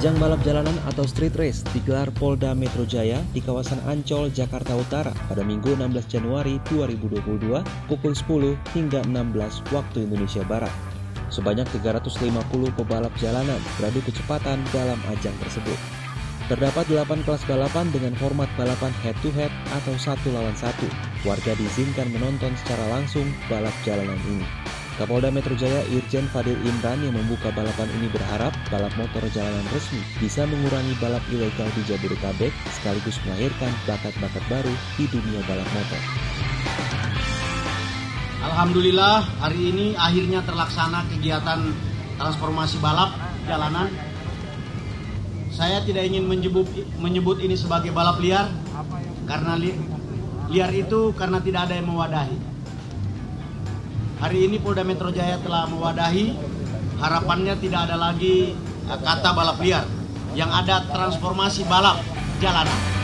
Ajang balap jalanan atau street race digelar Polda Metro Jaya di kawasan Ancol, Jakarta Utara pada Minggu 16 Januari 2022 pukul 10 hingga 16 waktu Indonesia Barat. Sebanyak 350 pebalap jalanan beradu kecepatan dalam ajang tersebut. Terdapat 8 kelas balapan dengan format balapan head-to-head atau 1 lawan 1. Warga diizinkan menonton secara langsung balap jalanan ini. Kapolda Metro Jaya Irjen Fadil Imran yang membuka balapan ini berharap balap motor jalanan resmi bisa mengurangi balap ilegal di Jabodetabek sekaligus melahirkan bakat-bakat baru di dunia balap motor. Alhamdulillah hari ini akhirnya terlaksana kegiatan transformasi balap jalanan. Saya tidak ingin menyebut ini sebagai balap liar karena liar itu karena tidak ada yang mewadahi. Hari ini Polda Metro Jaya telah mewadahi, harapannya tidak ada lagi kata balap liar, yang ada transformasi balap jalanan.